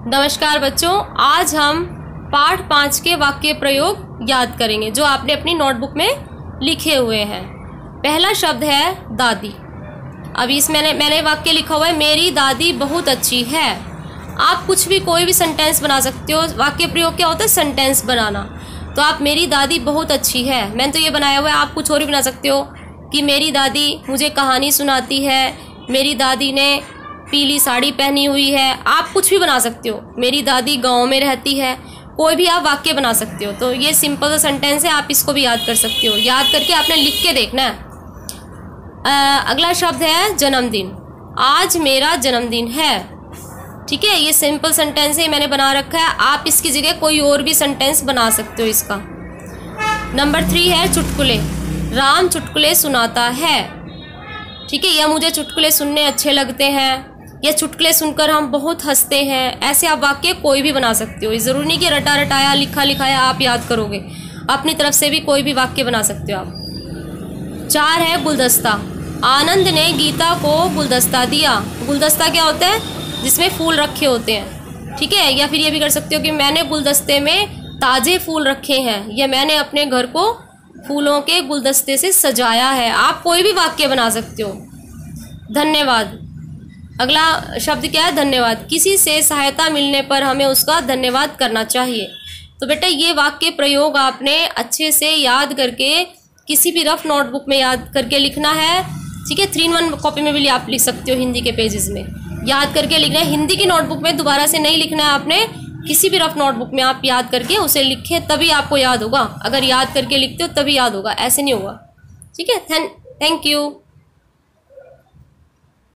नमस्कार बच्चों, आज हम पाठ 5 के वाक्य प्रयोग याद करेंगे जो आपने अपनी नोटबुक में लिखे हुए हैं। पहला शब्द है दादी। अभी इसमें मैंने वाक्य लिखा हुआ है, मेरी दादी बहुत अच्छी है। आप कुछ भी कोई भी सेंटेंस बना सकते हो। वाक्य प्रयोग क्या होता है? सेंटेंस बनाना। तो आप मेरी दादी बहुत अच्छी है, मैंने तो ये बनाया हुआ है, आप कुछ और भी बना सकते हो कि मेरी दादी मुझे कहानी सुनाती है, मेरी दादी ने पीली साड़ी पहनी हुई है। आप कुछ भी बना सकते हो। मेरी दादी गांव में रहती है। कोई भी आप वाक्य बना सकते हो। तो ये सिंपल सा सेंटेंस है, आप इसको भी याद कर सकते हो। याद करके आपने लिख के देखना है। अगला शब्द है जन्मदिन। आज मेरा जन्मदिन है। ठीक है, ये सिंपल सेंटेंस है, मैंने बना रखा है। आप इसकी जगह कोई और भी सेंटेंस बना सकते हो इसका। नंबर 3 है चुटकुले। राम चुटकुले सुनाता है। ठीक है, या मुझे चुटकुले सुनने अच्छे लगते हैं, या चुटकुले सुनकर हम बहुत हंसते हैं। ऐसे आप वाक्य कोई भी बना सकते हो। ज़रूरी नहीं कि रटा रटाया लिखा लिखाया आप याद करोगे। अपनी तरफ से भी कोई भी वाक्य बना सकते हो आप। 4 है गुलदस्ता। आनंद ने गीता को गुलदस्ता दिया। गुलदस्ता क्या होता है? जिसमें फूल रखे होते हैं। ठीक है, या फिर ये भी कर सकते हो कि मैंने गुलदस्ते में ताज़े फूल रखे हैं, या मैंने अपने घर को फूलों के गुलदस्ते से सजाया है। आप कोई भी वाक्य बना सकते हो। धन्यवाद। अगला शब्द क्या है? धन्यवाद। किसी से सहायता मिलने पर हमें उसका धन्यवाद करना चाहिए। तो बेटा ये वाक्य प्रयोग आपने अच्छे से याद करके किसी भी रफ नोटबुक में याद करके लिखना है। ठीक है, 3-in-1 कॉपी में भी आप लिख सकते हो। हिंदी के पेजेस में याद करके लिखना है। हिंदी की नोटबुक में दोबारा से नहीं लिखना है आपने। किसी भी रफ नोटबुक में आप याद करके उसे लिखे, तभी आपको याद होगा। अगर याद करके लिखते हो तभी याद होगा, ऐसे नहीं होगा। ठीक है, थैंक यू।